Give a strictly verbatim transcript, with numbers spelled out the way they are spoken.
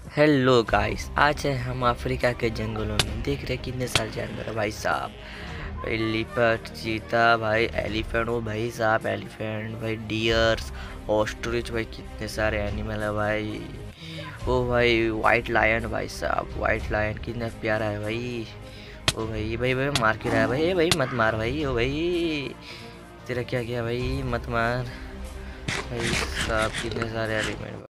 Hello guys, आज है हम अफ्रीका के जंगलों में देख रहे कितने सारे जानवर है भाई साहब। भाई लिपर्ड, चीता, भाई एलिफेंट, ओ भाई साहब एलिफेंट, भाई डियर्स, ऑस्ट्रिच, भाई कितने सारे एनिमल है भाई। ओ भाई वाइट लायन, भाई साहब वाइट लायन कितना प्यारा है भाई। ओ भाई भाई भाई मार के रहा है भाई, ए भाई मत मार भाई, ओ भाई तेरा क्या किया भाई, मत मार भाई साहब, कितने सारे एलिमेंट।